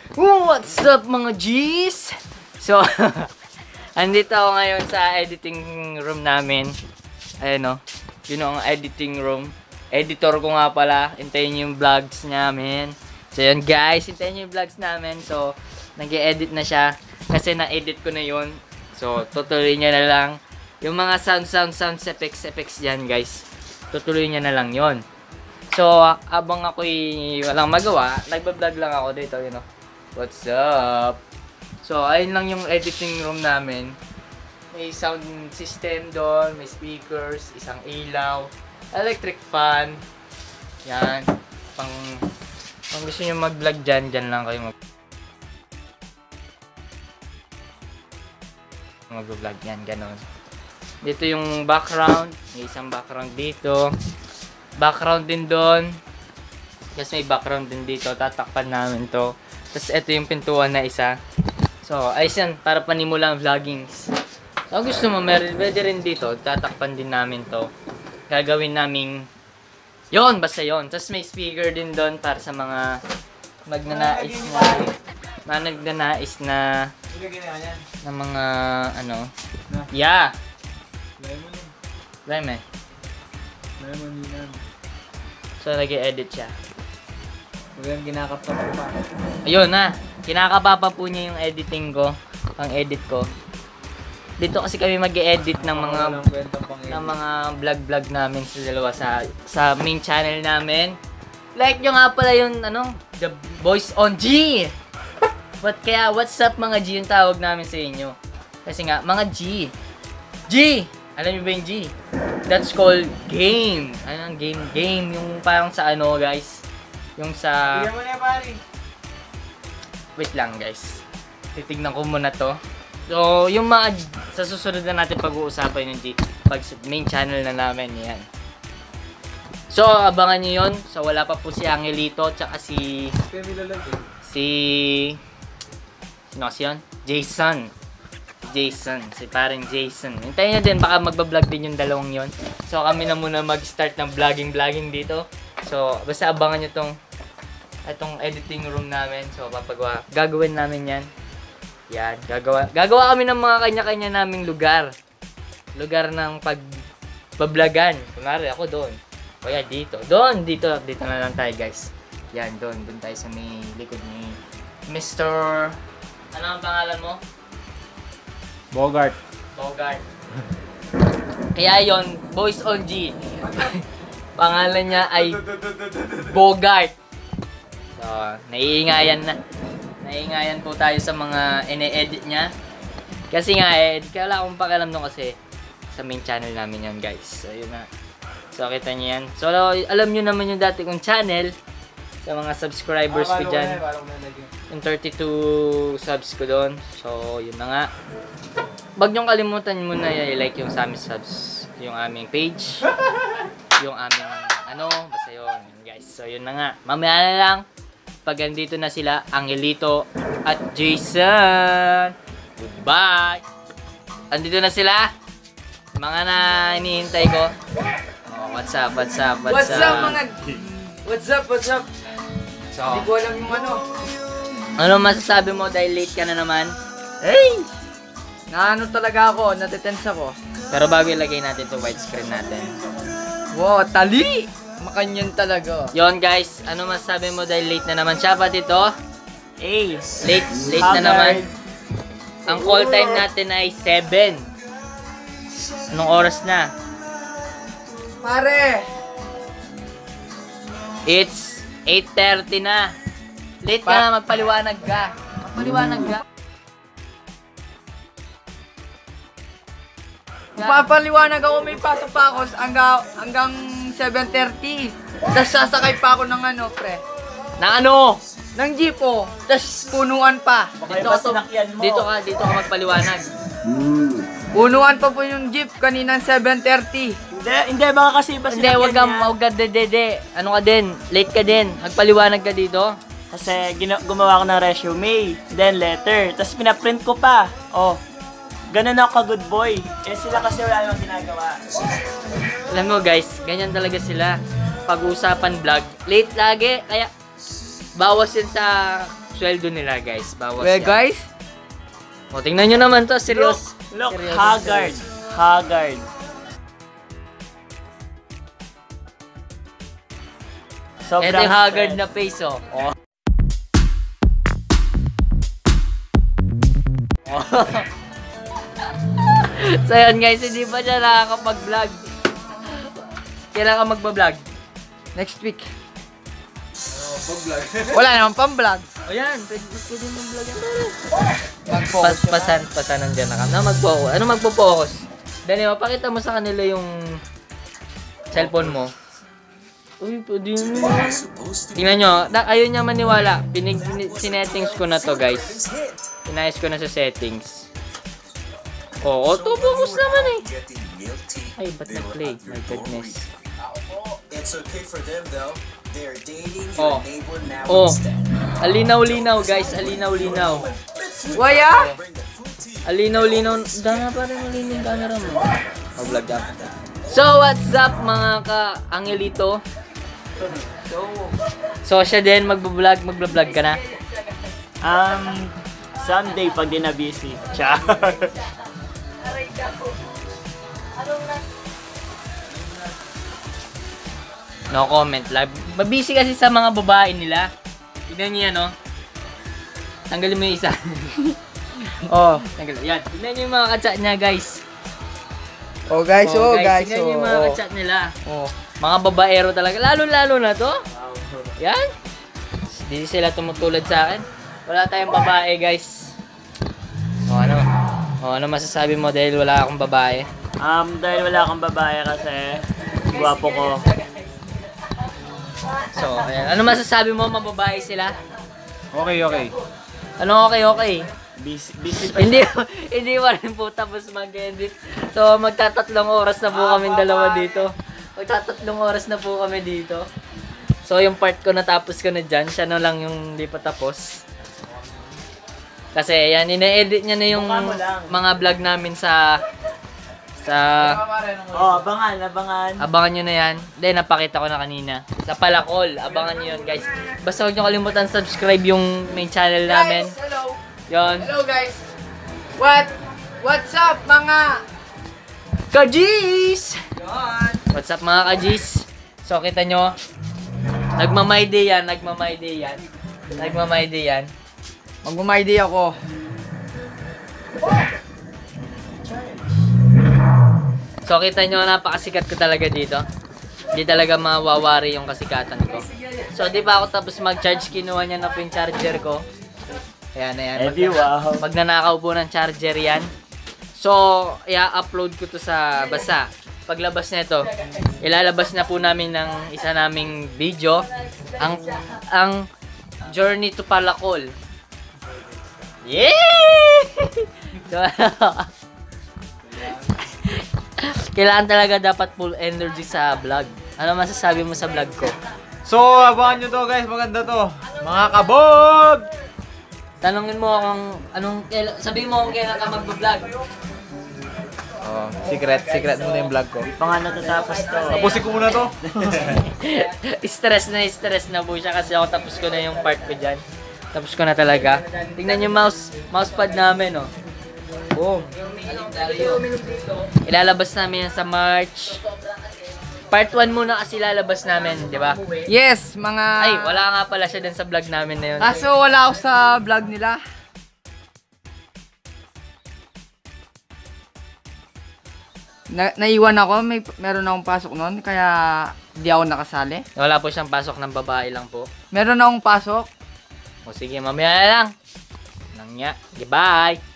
What's up mga G's? So, andito ako ngayon sa editing room namin. Ayan o, yun ang editing room. Editor ko nga pala, hintayin nyo yung vlogs namin. So yun guys, hintayin nyo yung vlogs namin. So, nag-e-edit na siya. Kasi na-edit ko na yun. So, tutuloy niya na lang. Yung mga sound effects dyan guys. Tutuloy niya na lang yun. So, abang ako'y walang magawa, nagbablog lang ako dito, you know. What's up? So, ayun lang yung editing room namin. May sound system doon, may speakers, isang ilaw, electric fan. Yan. Pang gusto nyo mag-vlog dyan, dyan lang kayo mag-vlog yan, ganon. Dito yung background, may isang background dito. Background din doon. Kasi may background din dito, tatakpan namin to. Tapos ito yung pintuan na isa. So, ayos yan, para panimula ang vloggings. So, gusto mo, pwede rin dito, tatakpan din namin to. Gagawin naming, yon basta yon. Tapos may speaker din doon para sa mga magnanais na mga, ano, yeah. Lemon. So, nag-e-edit siya. Magandang kinakapa po pa. Ayun na, kinakapapa po niya yung editing ko, ang edit ko. Dito kasi kami mag-e-edit ng mga vlog namin sa dalawa sa main channel namin. Like nyo nga pala yung The Boys on G. What's up mga G yung tawag namin sa inyo. Kasi nga, mga G. G! Alam niyo ba yung G? That's called game. Ano ang game? Game. Yung parang sa guys. Yung sa... Bigyan mo na yan, pari. Wait lang, guys. Titignan ko muna to. So, yung mga... Sa susunod na natin pag-uusapan yung G. Pag main channel na namin, yan. So, abangan nyo yun. So, wala pa po si Angelito, tsaka si... Sino kasi yun? Jason. Si parang Jason. Hintayin nyo din, baka magbablog din yung dalawang yon. So, kami na muna mag-start ng vlogging dito. So, basta abangan nyo itong editing room namin. So, gagawin namin yan. Yan, gagawa kami ng mga kanya-kanya naming lugar. Lugar ng pagbablagan. Kunwari, ako doon. Kaya dito. Dito na lang tayo, guys. Yan, doon tayo sa may likod ni Mr. Ano ang pangalan mo? Bogart. Kaya yon, Boys on G. Pangalan niya ay Bogart. So, naiingayan po tayo sa mga ine-edit niya. Kasi nga, wala akong pakialam nung kasi sa main channel namin yan, guys. So, yun na. So, kita niyo yan. So, alam niyo naman yung dati kong channel sa mga subscribers ko dyan. Yung 32 subs ko doon. So, yun na nga. Huwag niyong kalimutan muna i-like yung sa aming subs, yung aming page, yung aming basta yun, guys. So, yun na nga. Mamaya na lang, pag andito na sila, Angelito at Jason. Goodbye! Andito na sila. Mga na hinihintay ko. Oh, what's up mga... What's up? So, Hindi ko alam yung ano masasabi mo dahil late ka na naman? Hey! talaga ako, nadetense ako. Pero bago ilagay natin to widescreen natin. Wow, tali! Makanyan talaga. Yon guys, ano masasabi mo dahil late na naman siya pati to? Hey, late na naman. Ang call time natin ay 7. Anong oras na? Pare! It's 8:30 na. Late ka na, magpaliwanag ka. Papaliwanag ako, may pasok pa ako hanggang 7:30. Tapos sasakay pa ako ng pre. Na ano? Ng jeep po. Tapos punuan pa. Dito ka magpaliwanag. Punuan pa po yung jeep kaninang 7:30. Hindi, baka kasi ba Hindi, wag ka dede. Ano ka din? Late ka din. Magpaliwanag ka dito. Kasi gumawa ko ng resume, then letter, tapos pinaprint ko pa. Oh, ganun ako ka-good boy. Sila kasi wala namang ginagawa. Alam mo guys, ganyan talaga sila. Pag-usapan vlog, late lagi. Kaya bawas yan sa sweldo nila, guys. Bawas Well, yan. guys, O, tingnan nyo naman to. Serious. Look, Seryoso, haggard. Haggard. Ito Sobrang yung haggard stress. na face, oh. Oh. So yun guys, hindi pa siya nakakapag-vlog. Kailan ka magba-vlog? next week. Wala naman pang vlog. O yan, pwede mag-vlog yan. Mag-focus Pasan nandyan na ka. Na mag-focus. Ano magpo-focus? Dali, mapakita mo sa kanila yung cellphone mo. Uy, pwede yun. Tingnan nyo, ayaw niya maniwala. Sinettings ko na to, guys. Inayos ko na sa settings. Oo, auto-focus naman eh. Ay, ba't nag-play? My goodness. It's okay for them though. They're dating Oh. your neighbor now Oh, instead. alinaw-linaw, guys. Alinaw-linaw. Waya? Alinaw-linaw. Dana pa rin malinis yung camera mo. Mag-vlog ka. So, what's up mga ka-angelito? So, siya din magbablog ka na. Someday pag di na busy. Char. No comment. Mabisi kasi sa mga babae nila. Tignan niyo yan, no? Tanggalin mo yung isa. Oh. Tanggalin. Yan. Tignan niyo yung mga ka-chat niya, guys. Oh, guys, guys. Tignan niyo yung mga Oh. ka-chat nila. Oh. Mga babaero talaga. Lalo-lalo na to. Yan. Hindi sila tumutulad sa akin. Wala tayong babae, guys. O ano? O ano masasabi mo dahil wala akong babae? Dahil wala akong babae kasi guwapo ko. So, ayan. Ano masasabi mo? Mababae sila? Okay. Ano okay? Busy pa Hindi pa rin po tapos mag-edit. So, magtatatlong oras na po kami dalawa dito. Magtatatlong oras na po kami dito. So, yung part ko natapos ko na dyan. Siya na lang yung hindi pa tapos. Kasi, yan, ina-edit niya na yung Mukha mo lang. mga vlog namin sa... Oh, abangan. Abangan nyo na yan. Then, napakita ko na kanina. Sa Palakol. Abangan nyo yun, guys. Basta huwag nyo kalimutan subscribe yung main channel namin. Guys, hello. Yon. Hello, guys. What's up, mga... Kajis! Yan. What's up mga kajis? So kita nyo, nagmamayday yan. Mag-umayday ako. So kita nyo, napakasikat ko talaga dito. Hindi talaga mawawari yung kasikatan ko. So di pa ako tapos mag-charge, kinuha niya na po yung charger ko. Ayan. Wow. Magnanakaw po ng charger yan. So, i-upload ko to sa basa. Paglabas nito, ilalabas na po namin ng isa naming video, ang Journey to Palakol. Yeah! So, kailangan talaga dapat full energy sa vlog. Ano masasabi mo sa vlog ko? So, abangan nyo to guys, maganda to. Mga kabog! Tanungin mo akong sabihin mo kung kailan ka magba-vlog. Oh, secret muna yung vlog ko. Di pa nga natatapos to. Tapusin ko muna to. stress na po siya kasi ako tapos ko na yung part ko dyan. Tapos ko na talaga. Tingnan yung mousepad namin, oh. Boom. Ilalabas namin yan sa March. Part 1 muna kasi lalabas namin, di ba? Yes, mga... Ay, wala nga pala siya din sa vlog namin na yun. Kaso wala ako sa vlog nila. Naiwan ako, meron akong pasok noon, kaya di ako nakasali. Wala po siyang pasok ng babae lang po. Meron akong pasok. O sige, mamaya na lang. Nangya. Goodbye.